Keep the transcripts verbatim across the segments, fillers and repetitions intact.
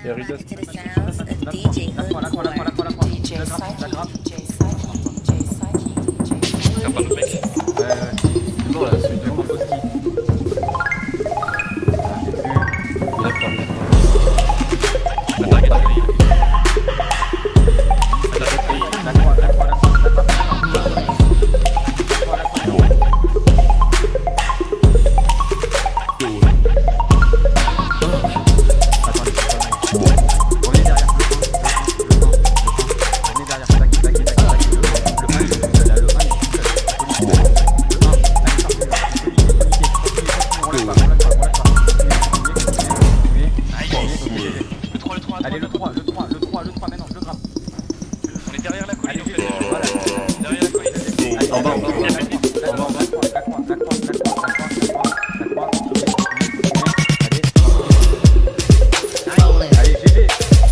Et Ridas. to the sounds of D J Hood Core. D J Psyche, D J Psyche, D J Psyche, D J Psyche. T'as pas le mec? Ouais, ouais. C'est bon là, celui de Komposki. Il a pas. Attaque, attaque. La croix, la croix, la croix, la croix, la croix. Allez, le trois, le trois, le trois, le trois, maintenant, le grappe. On est derrière la colline en fait. Voilà. Derrière la colline. En bas, en bas, en bas. La croix, la croix, la croix, la croix, la croix, la croix, la croix, allez. Allez, G G.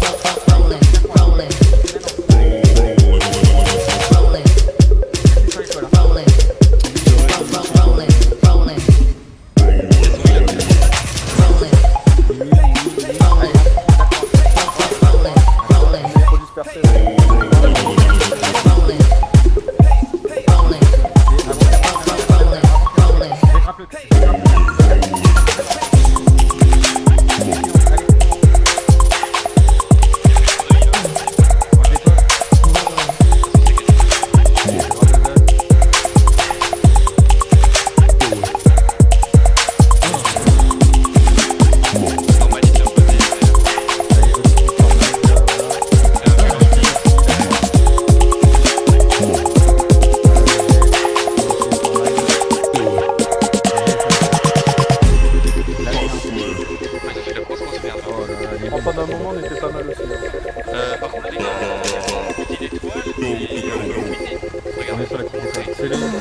Pendant un moment, on était pas mal aussi. Euh, par contre, les gars, petite étoile et On est sur la petite étoile. C'est les mêmes.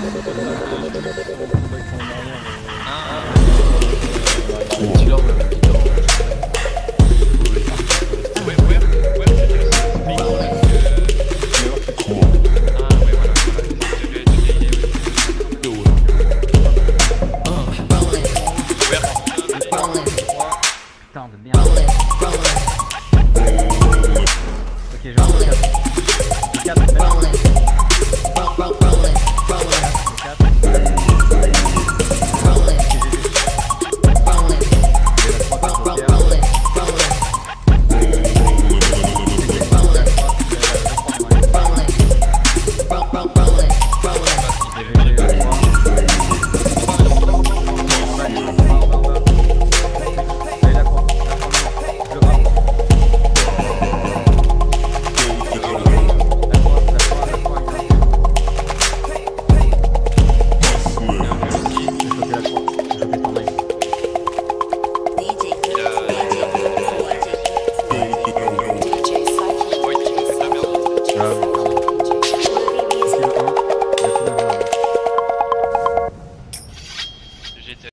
Ah, Tu leur veux. ouais, ouais, ouais, c'est ça. Ah, ouais, voilà, voilà. Je vais te dire, Putain, de merde. Ok, je vais en quatre. quatre, maintenant. quatre.